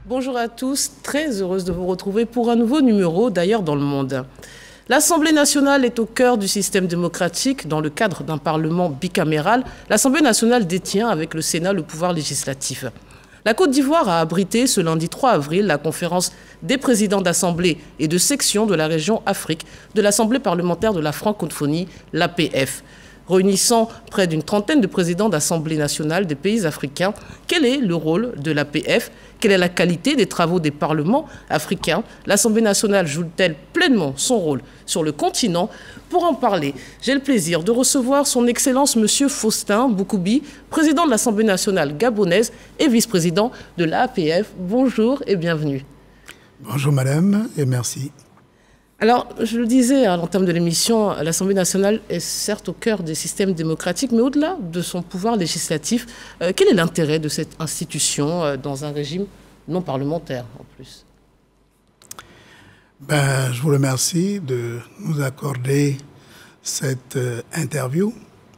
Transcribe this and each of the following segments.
Bonjour à tous, très heureuse de vous retrouver pour un nouveau numéro d'Ailleurs dans le monde. L'Assemblée nationale est au cœur du système démocratique. Dans le cadre d'un parlement bicaméral, l'Assemblée nationale détient avec le Sénat le pouvoir législatif. La Côte d'Ivoire a abrité ce lundi 3 avril la conférence des présidents d'assemblée et de section de la région Afrique de l'Assemblée parlementaire de la francophonie, l'APF. Réunissant près d'une trentaine de présidents d'Assemblée nationale des pays africains, quel est le rôle de l'APF? Quelle est la qualité des travaux des parlements africains? L'Assemblée nationale joue-t-elle pleinement son rôle sur le continent? Pour en parler, j'ai le plaisir de recevoir son Excellence Monsieur Faustin Boukoubi, président de l'Assemblée nationale gabonaise et vice-président de l'APF. Bonjour et bienvenue. Bonjour madame et merci. Alors, je le disais à l'entame de l'émission, l'Assemblée nationale est certes au cœur des systèmes démocratiques, mais au-delà de son pouvoir législatif, quel est l'intérêt de cette institution dans un régime non parlementaire en plus? Je vous remercie de nous accorder cette interview.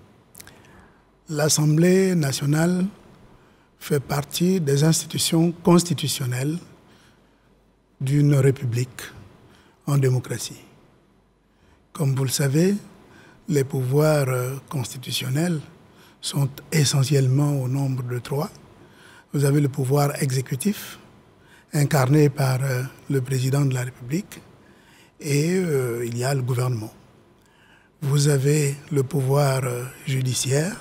L'Assemblée nationale fait partie des institutions constitutionnelles d'une république en démocratie. Comme vous le savez, les pouvoirs constitutionnels sont essentiellement au nombre de 3. Vous avez le pouvoir exécutif, incarné par le président de la République, et il y a le gouvernement. Vous avez le pouvoir judiciaire,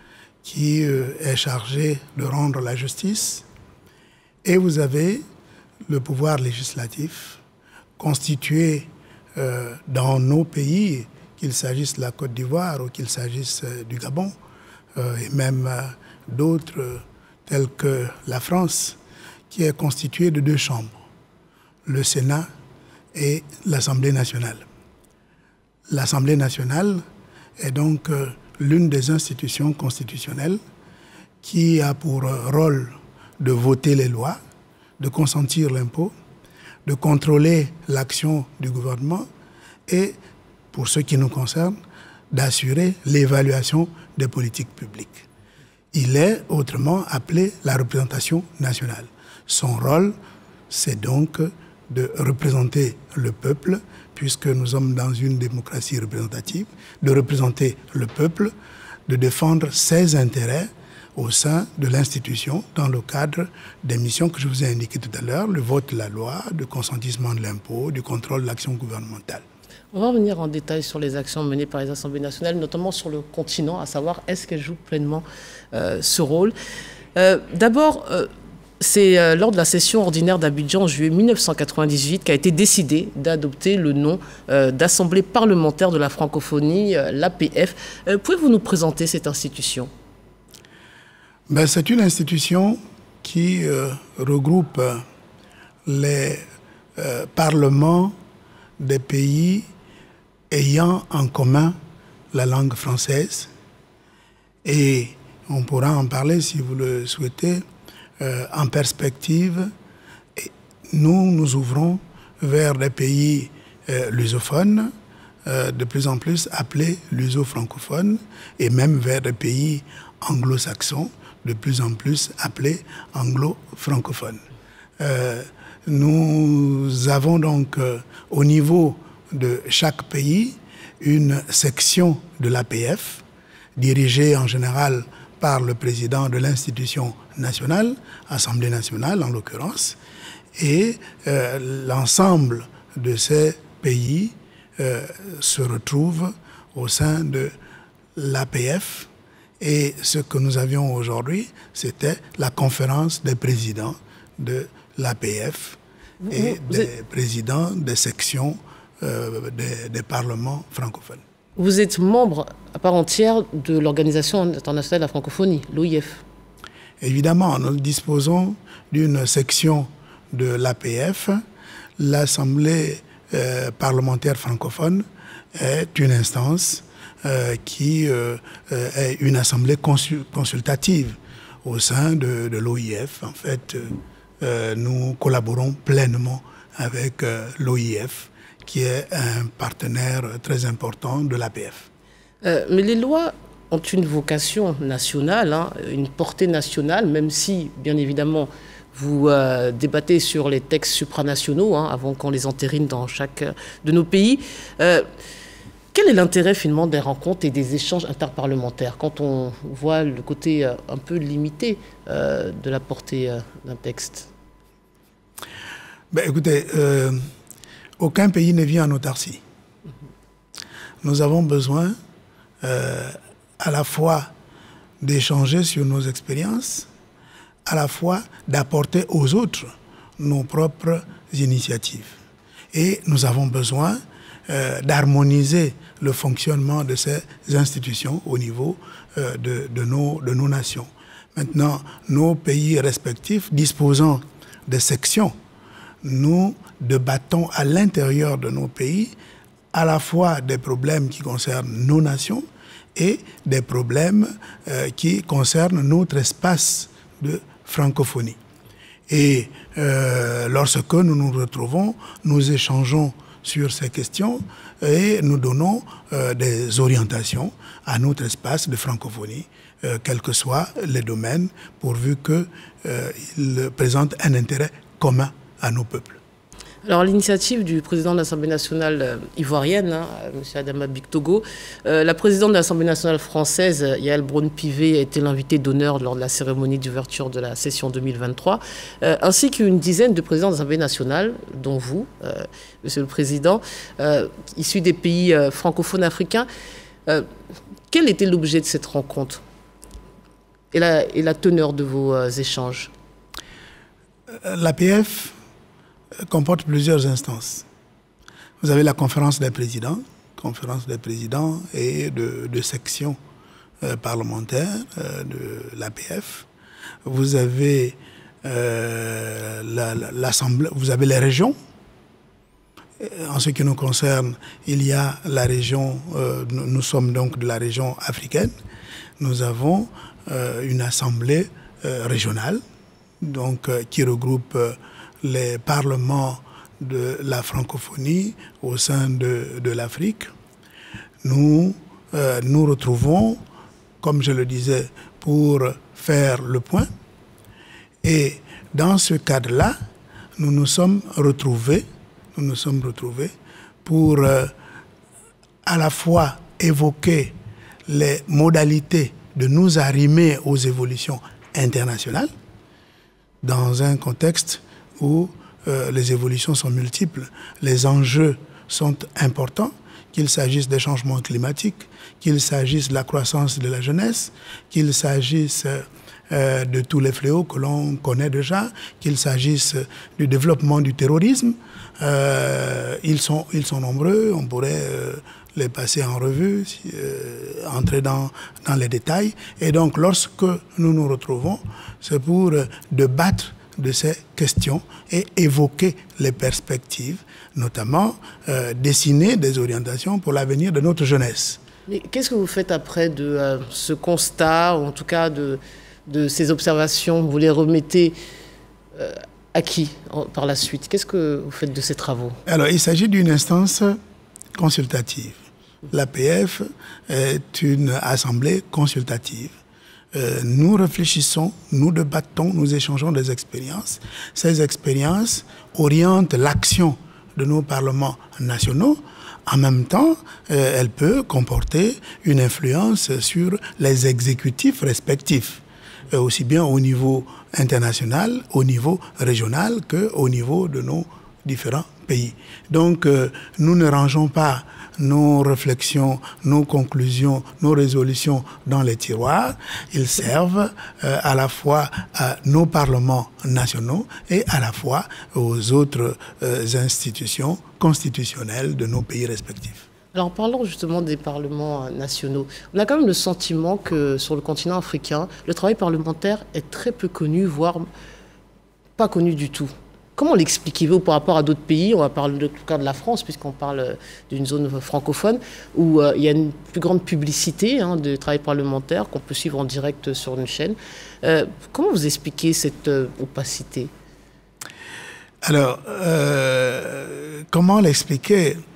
qui est chargé de rendre la justice, et vous avez le pouvoir législatif, constitué dans nos pays, qu'il s'agisse de la Côte d'Ivoire ou qu'il s'agisse du Gabon, et même d'autres tels que la France, qui est constitué de 2 chambres, le Sénat et l'Assemblée nationale. L'Assemblée nationale est donc l'une des institutions constitutionnelles qui a pour rôle de voter les lois, de consentir l'impôt, de contrôler l'action du gouvernement et, pour ce qui nous concerne, d'assurer l'évaluation des politiques publiques. Il est autrement appelé la représentation nationale. Son rôle, c'est donc de représenter le peuple, puisque nous sommes dans une démocratie représentative, de représenter le peuple, de défendre ses intérêts au sein de l'institution, dans le cadre des missions que je vous ai indiquées tout à l'heure, le vote de la loi, le consentiment de l'impôt, du contrôle de l'action gouvernementale. On va revenir en détail sur les actions menées par les assemblées nationales, notamment sur le continent, à savoir est-ce qu'elles jouent pleinement ce rôle. D'abord, c'est lors de la session ordinaire d'Abidjan en juillet 1998 qu'a été décidé d'adopter le nom d'Assemblée parlementaire de la francophonie, l'APF. Pouvez-vous nous présenter cette institution ? C'est une institution qui regroupe les parlements des pays ayant en commun la langue française. Et on pourra en parler si vous le souhaitez. En perspective, nous nous ouvrons vers des pays lusophones, de plus en plus appelés luso-francophones, et même vers des pays anglo-saxons, de plus en plus appelés anglo-francophones. Nous avons donc au niveau de chaque pays une section de l'APF, dirigée en général par le président de l'institution nationale, Assemblée nationale en l'occurrence, et l'ensemble de ces pays se retrouvent au sein de l'APF. Et ce que nous avions aujourd'hui, c'était la conférence des présidents de l'APF et des présidents des sections des parlements francophones. Vous êtes membre à part entière de l'Organisation internationale de la francophonie, l'OIF. Évidemment, nous disposons d'une section de l'APF. L'Assemblée parlementaire francophone est une instance qui est une assemblée consultative au sein de l'OIF. En fait, nous collaborons pleinement avec l'OIF, qui est un partenaire très important de l'APF. Mais les lois ont une vocation nationale, une portée nationale, même si, bien évidemment, Vous débattez sur les textes supranationaux avant qu'on les entérine dans chaque de nos pays. Quel est l'intérêt finalement des rencontres et des échanges interparlementaires quand on voit le côté un peu limité de la portée d'un texte? Écoutez, aucun pays ne vit en autarcie. Nous avons besoin à la fois d'échanger sur nos expériences, à la fois d'apporter aux autres nos propres initiatives. Et nous avons besoin d'harmoniser le fonctionnement de ces institutions au niveau de nos nations. Maintenant, nos pays respectifs disposant de sections, nous débattons à l'intérieur de nos pays à la fois des problèmes qui concernent nos nations et des problèmes qui concernent notre espace de francophonie. Et lorsque nous nous retrouvons, nous échangeons sur ces questions et nous donnons des orientations à notre espace de francophonie, quels que soient les domaines, pourvu qu'ils présentent un intérêt commun à nos peuples. Alors, l'initiative du président de l'Assemblée nationale ivoirienne, M. Adama Bictogo, la présidente de l'Assemblée nationale française, Yael Braun-Pivet, a été l'invitée d'honneur lors de la cérémonie d'ouverture de la session 2023, ainsi qu'une dizaine de présidents de l'Assemblée nationale, dont vous, Monsieur le Président, issus des pays francophones africains. Quel était l'objet de cette rencontre et la teneur de vos échanges? L'APF comporte plusieurs instances. Vous avez la conférence des présidents et de sections parlementaires de l'APF. Vous avez l'Assemblée, vous avez les régions. En ce qui nous concerne, il y a la région, nous sommes donc de la région africaine. Nous avons une assemblée régionale, donc qui regroupe les parlements de la francophonie au sein de l'Afrique. Nous nous retrouvons, comme je le disais, pour faire le point. Et dans ce cadre-là, nous nous sommes retrouvés pour à la fois évoquer les modalités de nous arrimer aux évolutions internationales dans un contexte où les évolutions sont multiples, les enjeux sont importants, qu'il s'agisse des changements climatiques, qu'il s'agisse de la croissance de la jeunesse, qu'il s'agisse de tous les fléaux que l'on connaît déjà, qu'il s'agisse du développement du terrorisme. Ils sont nombreux, on pourrait les passer en revue, entrer dans les détails. Et donc, lorsque nous nous retrouvons, c'est pour débattre de ces questions et évoquer les perspectives, notamment dessiner des orientations pour l'avenir de notre jeunesse. Mais qu'est-ce que vous faites après de ce constat, ou en tout cas de ces observations? Vous les remettez à qui par la suite? Qu'est-ce que vous faites de ces travaux? Alors, il s'agit d'une instance consultative. L'APF est une assemblée consultative. Nous réfléchissons, nous débattons, nous échangeons des expériences. Ces expériences orientent l'action de nos parlements nationaux. En même temps, elle peut comporter une influence sur les exécutifs respectifs, aussi bien au niveau international, au niveau régional qu'au niveau de nos différents pays. Donc, nous ne rangeons pas nos réflexions, nos conclusions, nos résolutions dans les tiroirs. Ils servent à la fois à nos parlements nationaux et à la fois aux autres institutions constitutionnelles de nos pays respectifs. Alors parlons justement des parlements nationaux. On a quand même le sentiment que sur le continent africain, le travail parlementaire est très peu connu, voire pas connu du tout. Comment l'expliquez-vous par rapport à d'autres pays? On va parler de tout cas de la France, puisqu'on parle d'une zone francophone, où il y a une plus grande publicité de travail parlementaire qu'on peut suivre en direct sur une chaîne. Comment vous expliquez cette opacité? Alors, comment l'expliquer?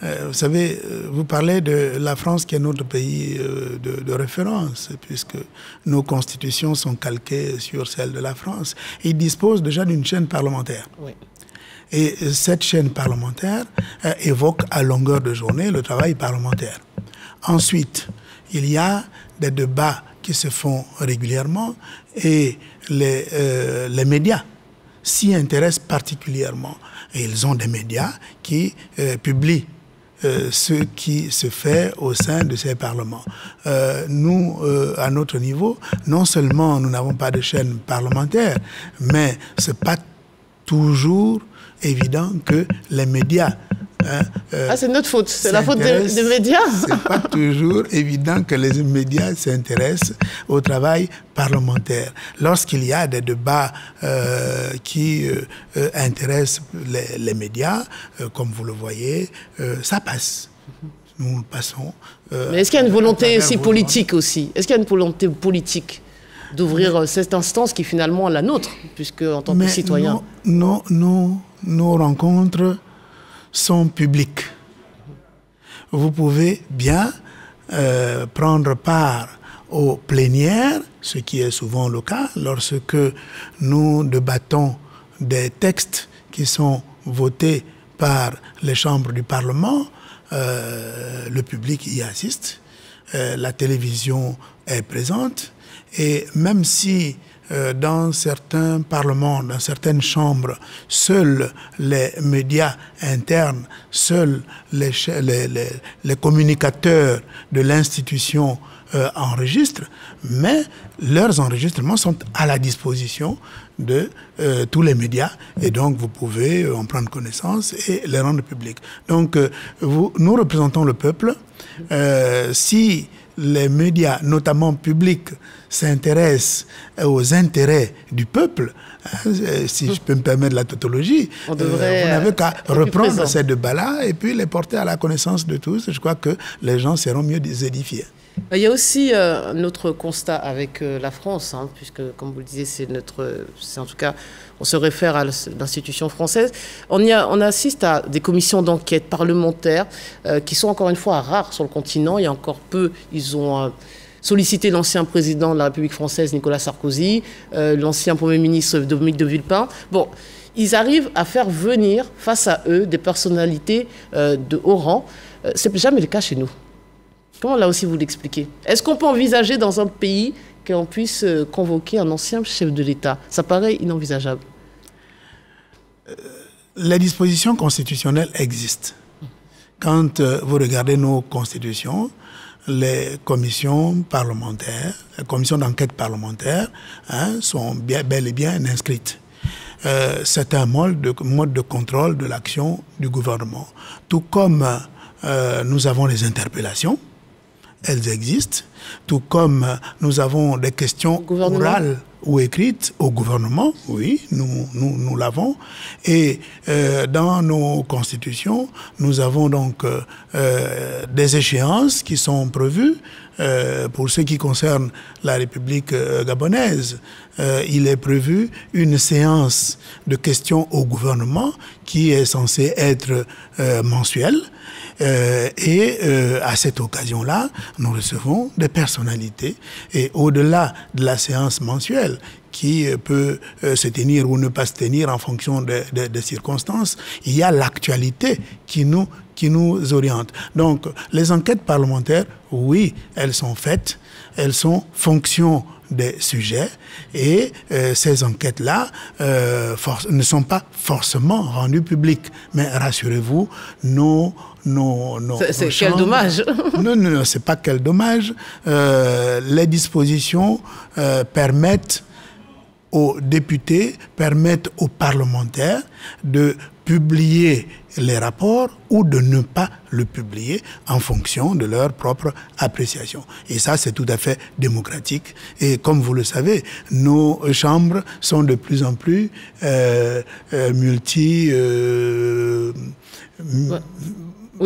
Vous savez, vous parlez de la France qui est notre pays de référence, puisque nos constitutions sont calquées sur celles de la France. Il dispose déjà d'une chaîne parlementaire. Oui. Et cette chaîne parlementaire évoque à longueur de journée le travail parlementaire. Ensuite, il y a des débats qui se font régulièrement et les médias s'y intéressent particulièrement. Et ils ont des médias qui publient ce qui se fait au sein de ces parlements. Nous, à notre niveau, non seulement nous n'avons pas de chaîne parlementaire, mais ce n'est pas toujours évident que les médias... c'est notre faute, c'est la faute des médias. C'est pas toujours évident que les médias s'intéressent au travail parlementaire. Lorsqu'il y a des débats qui intéressent les médias, comme vous le voyez, ça passe. Nous passons. Mais est-ce qu'il y a une volonté aussi politique aussi? Est-ce qu'il y a une volonté politique d'ouvrir cette instance qui finalement est la nôtre, puisque en tant que citoyen... Nos rencontres sont publiques. Vous pouvez bien prendre part aux plénières, ce qui est souvent le cas, lorsque nous débattons des textes qui sont votés par les chambres du Parlement. Le public y assiste, la télévision est présente, et même si dans certains parlements, dans certaines chambres, seuls les médias internes, seuls les communicateurs de l'institution enregistrent, mais leurs enregistrements sont à la disposition de tous les médias, et donc vous pouvez en prendre connaissance et les rendre publics. Donc nous représentons le peuple. Si les médias, notamment publics, s'intéressent aux intérêts du peuple, si je peux me permettre la tautologie, vous n'avez qu'à reprendre ces débats-là et puis les porter à la connaissance de tous. Je crois que les gens seront mieux édifiés. Il y a aussi notre constat avec la France, hein, puisque, comme vous le disiez, c'est en tout cas, on se réfère à l'institution française. On assiste à des commissions d'enquête parlementaires qui sont encore une fois rares sur le continent. Il y a encore peu, ils ont sollicité l'ancien président de la République française, Nicolas Sarkozy, l'ancien Premier ministre Dominique de Villepin. Bon, ils arrivent à faire venir face à eux des personnalités de haut rang. C'est jamais le cas chez nous. Comment là aussi vous l'expliquez? Est-ce qu'on peut envisager dans un pays qu'on puisse convoquer un ancien chef de l'État? Ça paraît inenvisageable. Les dispositions constitutionnelles existent. Quand vous regardez nos constitutions, les commissions parlementaires, les commissions d'enquête parlementaire sont bel et bien inscrites. C'est un mode de contrôle de l'action du gouvernement. Tout comme nous avons les interpellations, elles existent, tout comme nous avons des questions orales ou écrites au gouvernement, oui, nous l'avons. Et dans nos constitutions, nous avons donc des échéances qui sont prévues. Pour ce qui concerne la République gabonaise, il est prévu une séance de questions au gouvernement qui est censée être mensuelle. Et à cette occasion-là, nous recevons des personnalités. Et au-delà de la séance mensuelle, qui peut se tenir ou ne pas se tenir en fonction des circonstances, il y a l'actualité qui nous oriente. Donc, les enquêtes parlementaires, oui, elles sont faites, elles sont fonction des sujets, et ces enquêtes-là ne sont pas forcément rendues publiques. Mais rassurez-vous, c'est quel dommage. Non, c'est pas quel dommage. Les dispositions permettent aux députés, permettent aux parlementaires de publier les rapports ou de ne pas le publier en fonction de leur propre appréciation. Et ça, c'est tout à fait démocratique. Et comme vous le savez, nos chambres sont de plus en plus Oui,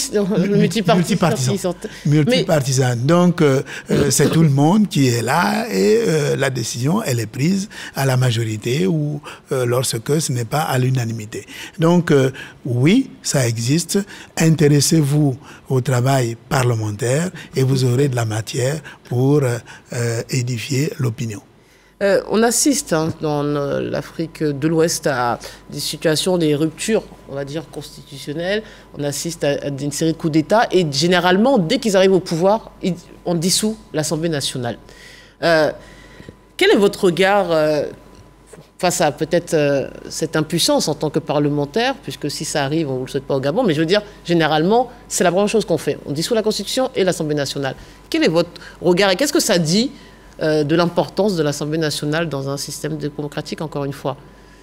multipartisan. Donc, c'est tout le monde qui est là et la décision, elle est prise à la majorité ou lorsque ce n'est pas à l'unanimité. Donc, oui, ça existe. Intéressez-vous au travail parlementaire et vous aurez de la matière pour édifier l'opinion. On assiste dans l'Afrique de l'Ouest à des situations, des ruptures, on va dire, constitutionnelles. On assiste à une série de coups d'État et généralement, dès qu'ils arrivent au pouvoir, on dissout l'Assemblée nationale. Quel est votre regard face à peut-être cette impuissance en tant que parlementaire, puisque si ça arrive, on ne le souhaite pas au Gabon, mais je veux dire, généralement, c'est la première chose qu'on fait. On dissout la Constitution et l'Assemblée nationale. Quel est votre regard et qu'est-ce que ça dit de l'importance de l'Assemblée nationale dans un système démocratique, encore une fois?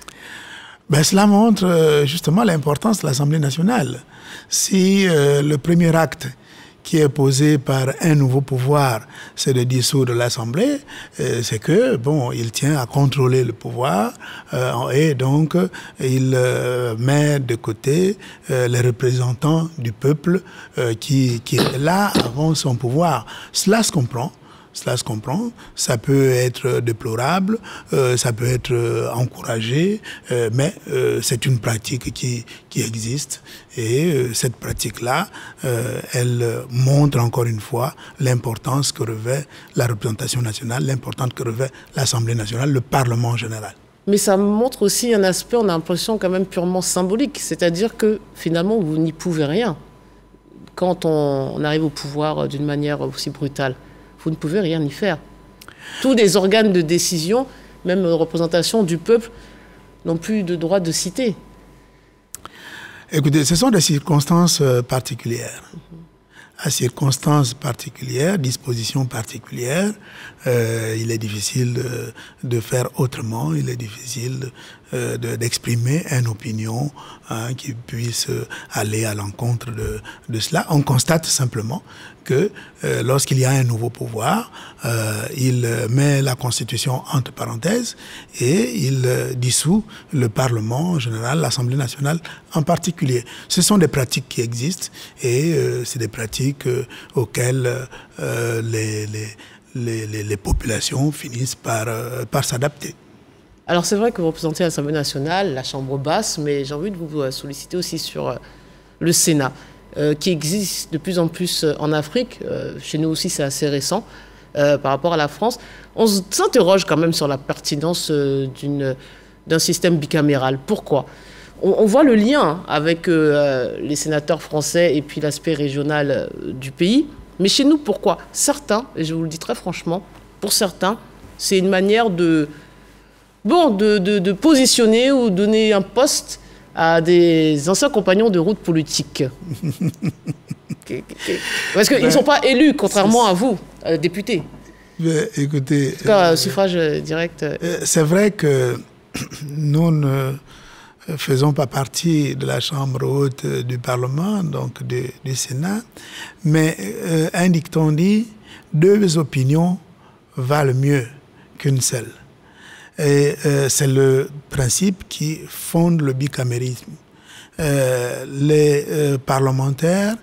Cela montre justement l'importance de l'Assemblée nationale. Si le premier acte qui est posé par un nouveau pouvoir, c'est de dissoudre l'Assemblée, c'est que, bon, il tient à contrôler le pouvoir et donc il met de côté les représentants du peuple qui est là avant son pouvoir. Cela se comprend. Cela se comprend, ça peut être déplorable, ça peut être encouragé, mais c'est une pratique qui existe et cette pratique-là, elle montre encore une fois l'importance que revêt la représentation nationale, l'importance que revêt l'Assemblée nationale, le Parlement en général. Mais ça montre aussi un aspect, on a l'impression quand même purement symbolique, c'est-à-dire que finalement vous n'y pouvez rien quand on arrive au pouvoir d'une manière aussi brutale. Vous ne pouvez rien y faire. Tous les organes de décision, même de représentation du peuple, n'ont plus de droit de citer. Écoutez, ce sont des circonstances particulières. À circonstances particulières, dispositions particulières, il est difficile de faire autrement, il est difficile d'exprimer une opinion qui puisse aller à l'encontre de cela. On constate simplement que lorsqu'il y a un nouveau pouvoir, il met la Constitution entre parenthèses et il dissout le Parlement en général, l'Assemblée nationale en particulier. Ce sont des pratiques qui existent et c'est des pratiques auxquelles les populations finissent par s'adapter. Alors c'est vrai que vous représentez l'Assemblée nationale, la Chambre basse, mais j'ai envie de vous solliciter aussi sur le Sénat, qui existe de plus en plus en Afrique. Chez nous aussi, c'est assez récent par rapport à la France. On s'interroge quand même sur la pertinence d'un système bicaméral. Pourquoi ? On voit le lien avec les sénateurs français et puis l'aspect régional du pays. Mais chez nous, pourquoi ? Certains, et je vous le dis très franchement, pour certains, c'est une manière de positionner ou donner un poste à des anciens compagnons de route politique. Parce qu'ils ne sont pas élus, contrairement à vous, députés. Écoutez... En tout cas, suffrage direct. C'est vrai que nous ne faisons pas partie de la Chambre haute du Parlement, donc du Sénat, mais un dicton dit « deux opinions valent mieux qu'une seule ». Et c'est le principe qui fonde le bicamérisme. Les parlementaires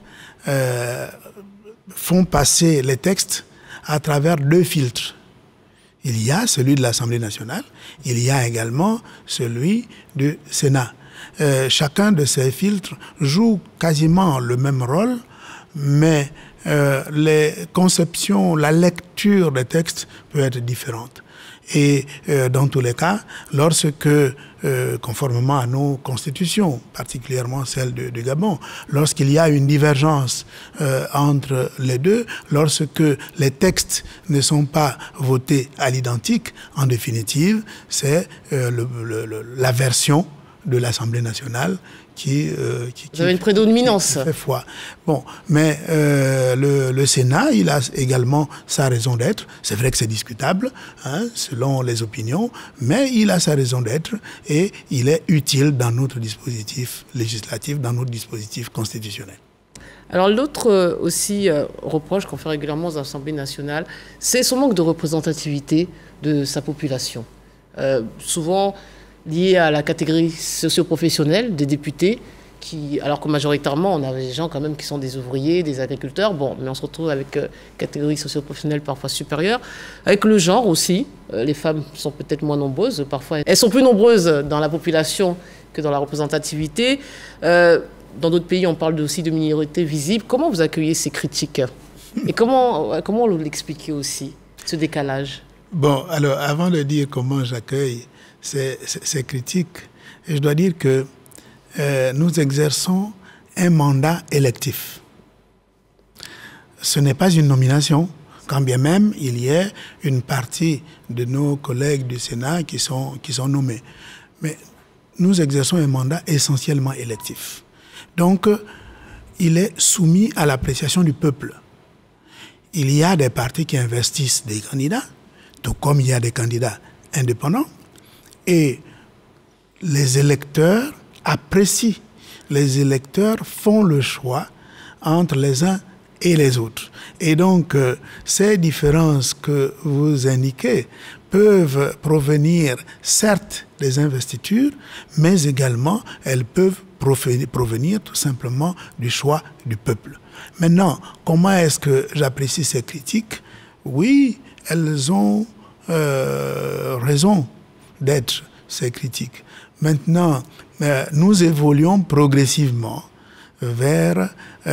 font passer les textes à travers deux filtres. Il y a celui de l'Assemblée nationale, il y a également celui du Sénat. Chacun de ces filtres joue quasiment le même rôle, mais les conceptions, la lecture des textes peut être différente. Et dans tous les cas, lorsque, conformément à nos constitutions, particulièrement celle du Gabon, lorsqu'il y a une divergence entre les deux, lorsque les textes ne sont pas votés à l'identique, en définitive, c'est la version de l'Assemblée nationale qui Vous avez une prédominance. Fait foi. Bon, mais le Sénat, il a également sa raison d'être. C'est vrai que c'est discutable, selon les opinions, mais il a sa raison d'être et il est utile dans notre dispositif législatif, dans notre dispositif constitutionnel. Alors l'autre aussi reproche qu'on fait régulièrement aux assemblées nationales, c'est son manque de représentativité de sa population. Souvent lié à la catégorie socio-professionnelle des députés alors que majoritairement, on a des gens quand même qui sont des ouvriers, des agriculteurs, bon, mais on se retrouve avec catégories socio-professionnelles parfois supérieures. Avec le genre aussi, les femmes sont peut-être moins nombreuses, parfois elles sont plus nombreuses dans la population que dans la représentativité. Dans d'autres pays, on parle aussi de minorités visibles. Comment vous accueillez ces critiques? Et comment vous l'expliquez aussi, ce décalage? Bon, alors, avant de dire comment j'accueille ces critiques, je dois dire que nous exerçons un mandat électif. Ce n'est pas une nomination, quand bien même il y ait une partie de nos collègues du Sénat qui sont nommés. Mais nous exerçons un mandat essentiellement électif. Donc, il est soumis à l'appréciation du peuple. Il y a des partis qui investissent des candidats, tout comme il y a des candidats indépendants, et les électeurs apprécient. Les électeurs font le choix entre les uns et les autres. Et donc, ces différences que vous indiquez peuvent provenir, certes, des investitures, mais également, elles peuvent provenir tout simplement du choix du peuple. Maintenant, comment est-ce que j'apprécie ces critiques? Oui, elles ont raison d'être, ces critiques. Maintenant, nous évoluons progressivement vers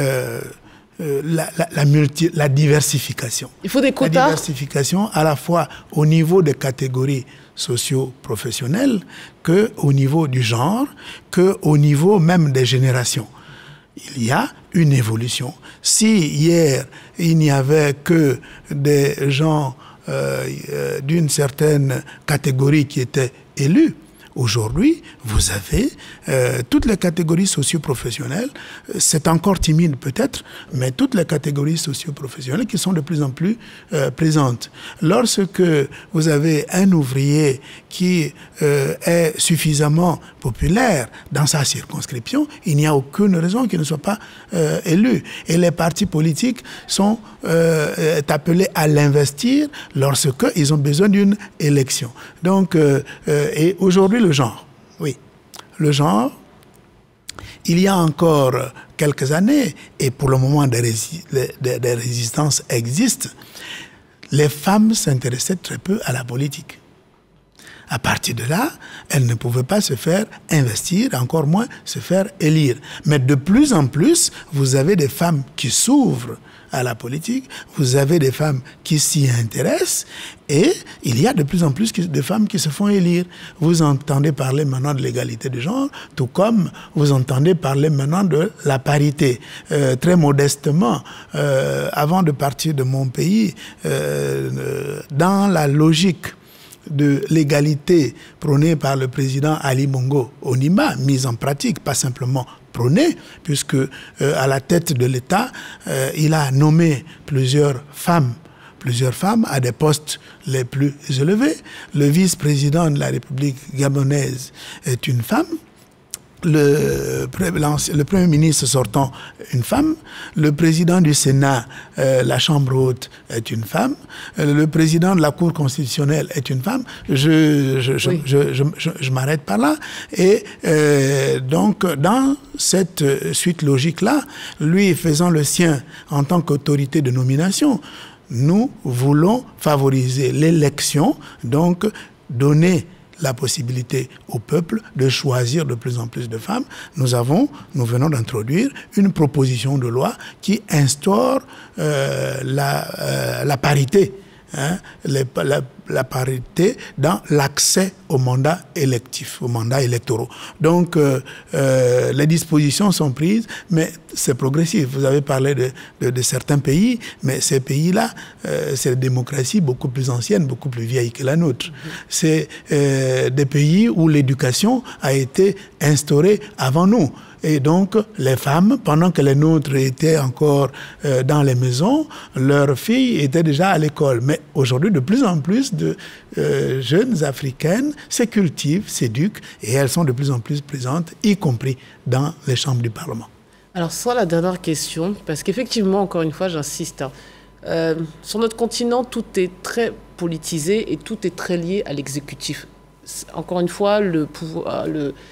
la diversification. Il faut des quotas. La diversification à la fois au niveau des catégories socio-professionnelles, qu'au niveau du genre, qu'au niveau même des générations. Il y a une évolution. Si hier, il n'y avait que des gens d'une certaine catégorie qui étaient élus, aujourd'hui, vous avez toutes les catégories socio-professionnelles, c'est encore timide peut-être, mais toutes les catégories socio-professionnelles qui sont de plus en plus présentes. Lorsque vous avez un ouvrier qui est suffisamment populaire dans sa circonscription, il n'y a aucune raison qu'il ne soit pas élu. Et les partis politiques sont appelés à l'investir lorsqu'ils ont besoin d'une élection. Donc, et aujourd'hui, le genre, oui, le genre, il y a encore quelques années, et pour le moment des résistances existent, les femmes s'intéressaient très peu à la politique. À partir de là, elles ne pouvaient pas se faire investir, encore moins se faire élire. Mais de plus en plus, vous avez des femmes qui s'ouvrent à la politique, vous avez des femmes qui s'y intéressent, et il y a de plus en plus de femmes qui se font élire. Vous entendez parler maintenant de l'égalité de genre, tout comme vous entendez parler maintenant de la parité. Très modestement, avant de partir de mon pays, dans la logique de l'égalité prônée par le président Ali Bongo Ondimba, mise en pratique, pas simplement prônée, puisque à la tête de l'État, il a nommé plusieurs femmes à des postes les plus élevés. Le vice-président de la République gabonaise est une femme. Le Premier ministre sortant, une femme. Le président du Sénat, la Chambre haute, est une femme. Le président de la Cour constitutionnelle est une femme. Je m'arrête par là. Et donc, dans cette suite logique-là, lui faisant le sien en tant qu'autorité de nomination, nous voulons favoriser l'élection, donc donner la possibilité au peuple de choisir de plus en plus de femmes. Nous venons d'introduire une proposition de loi qui instaure la parité, hein, la parité dans l'accès au mandat électif, aux mandats électoraux. Donc, les dispositions sont prises, mais c'est progressif. Vous avez parlé de certains pays, mais ces pays-là, c'est des démocraties beaucoup plus anciennes, beaucoup plus vieilles que la nôtre. C'est des pays où l'éducation a été instaurée avant nous. Et donc, les femmes, pendant que les nôtres étaient encore dans les maisons, leurs filles étaient déjà à l'école. Mais aujourd'hui, de plus en plus de jeunes africaines se cultivent, s'éduquent, et elles sont de plus en plus présentes, y compris dans les chambres du Parlement. Alors, ça, la dernière question, parce qu'effectivement, encore une fois, j'insiste, sur notre continent, tout est très politisé et tout est très lié à l'exécutif. Encore une fois, le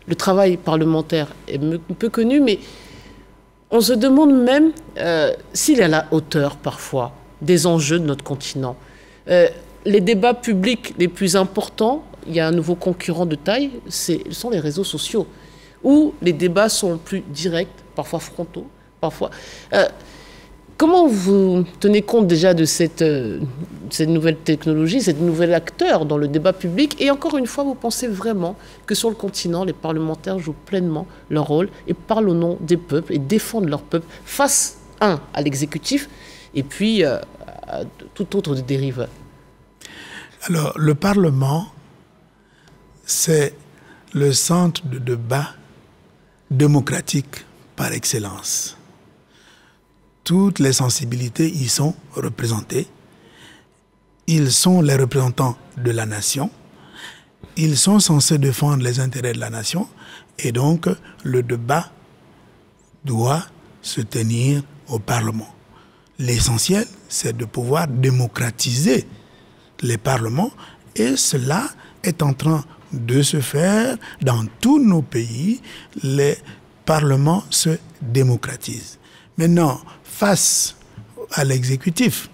le travail parlementaire est peu connu, mais on se demande même s'il est à la hauteur parfois des enjeux de notre continent. Les débats publics les plus importants, il y a un nouveau concurrent de taille, ce sont les réseaux sociaux, où les débats sont plus directs, parfois frontaux, parfois... Comment vous tenez compte déjà de cette nouvelle technologie, cette nouvel acteur dans le débat public? Et encore une fois, vous pensez vraiment que sur le continent, les parlementaires jouent pleinement leur rôle et parlent au nom des peuples et défendent leur peuple face, à l'exécutif et puis à toute autre dérive? Alors, le Parlement, c'est le centre de débat démocratique par excellence. Toutes les sensibilités y sont représentées. Ils sont les représentants de la nation. Ils sont censés défendre les intérêts de la nation. Et donc, le débat doit se tenir au Parlement. L'essentiel, c'est de pouvoir démocratiser les parlements. Et cela est en train de se faire dans tous nos pays. Les parlements se démocratisent. Maintenant, face à l'exécutif,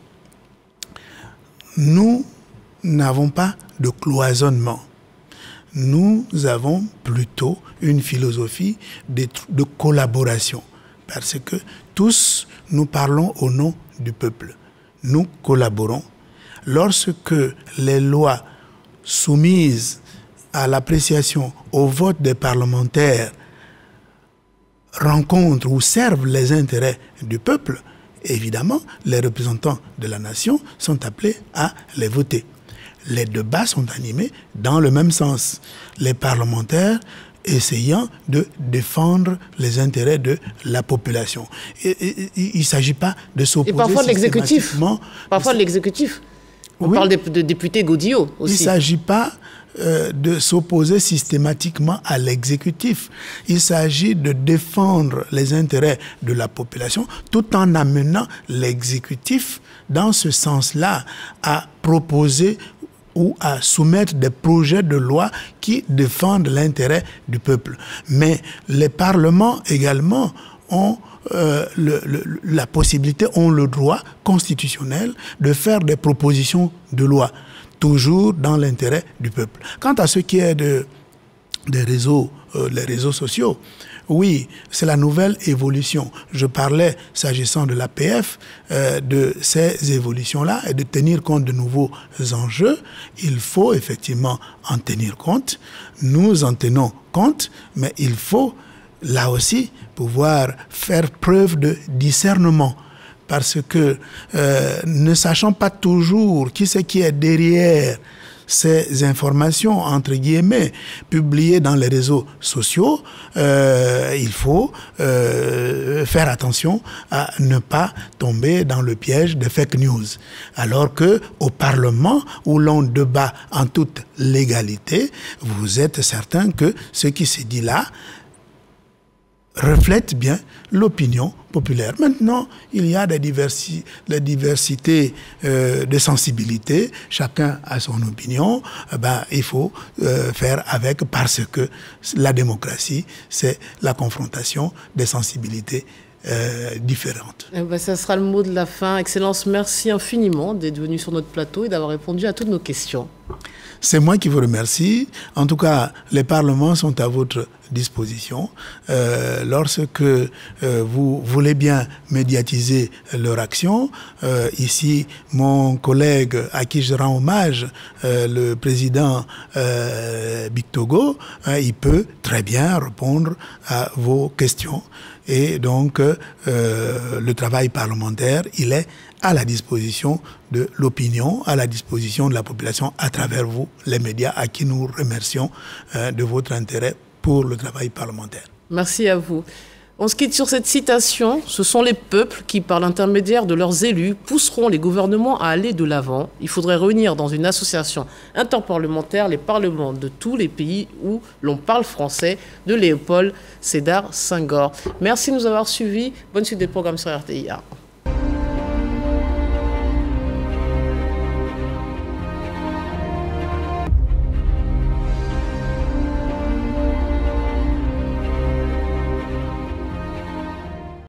nous n'avons pas de cloisonnement. Nous avons plutôt une philosophie de collaboration, parce que tous nous parlons au nom du peuple. Nous collaborons. Lorsque les lois soumises à l'appréciation, au vote des parlementaires rencontrent ou servent les intérêts du peuple, évidemment, les représentants de la nation sont appelés à les voter. Les débats sont animés dans le même sens. Les parlementaires essayant de défendre les intérêts de la population. Il ne s'agit pas de s'opposer. Et parfois de l'exécutif. Parfois de l'exécutif. On parle de députés Godillot aussi. Il ne s'agit pas de s'opposer systématiquement à l'exécutif. Il s'agit de défendre les intérêts de la population tout en amenant l'exécutif dans ce sens-là à proposer ou à soumettre des projets de loi qui défendent l'intérêt du peuple. Mais les parlements également ont la possibilité, ont le droit constitutionnel de faire des propositions de loi, toujours dans l'intérêt du peuple. Quant à ce qui est les réseaux sociaux, oui, c'est la nouvelle évolution. Je parlais, s'agissant de l'APF, de ces évolutions-là et de tenir compte de nouveaux enjeux. Il faut effectivement en tenir compte. Nous en tenons compte, mais il faut là aussi pouvoir faire preuve de discernement. Parce que ne sachant pas toujours qui c'est qui est derrière ces informations, entre guillemets, publiées dans les réseaux sociaux, il faut faire attention à ne pas tomber dans le piège des fake news. Alors que au Parlement, où l'on débat en toute légalité, vous êtes certain que ce qui se dit là reflète bien l'opinion populaire. Maintenant, il y a des diversités de sensibilité. Chacun a son opinion. Il faut faire avec, parce que la démocratie, c'est la confrontation des sensibilités différentes. Ça sera le mot de la fin. Excellence, merci infiniment d'être venu sur notre plateau et d'avoir répondu à toutes nos questions. C'est moi qui vous remercie. En tout cas, les parlements sont à votre disposition. Lorsque vous voulez bien médiatiser leur action, ici, mon collègue à qui je rends hommage, le président Bictogo, il peut très bien répondre à vos questions. Et donc, le travail parlementaire, il est à la disposition de l'opinion, à la disposition de la population, à travers vous, les médias, à qui nous remercions de votre intérêt pour le travail parlementaire. Merci à vous. On se quitte sur cette citation. Ce sont les peuples qui, par l'intermédiaire de leurs élus, pousseront les gouvernements à aller de l'avant. Il faudrait réunir dans une association interparlementaire les parlements de tous les pays où l'on parle français, de Léopold Sédar Senghor. Merci de nous avoir suivis. Bonne suite des programmes sur RTIA.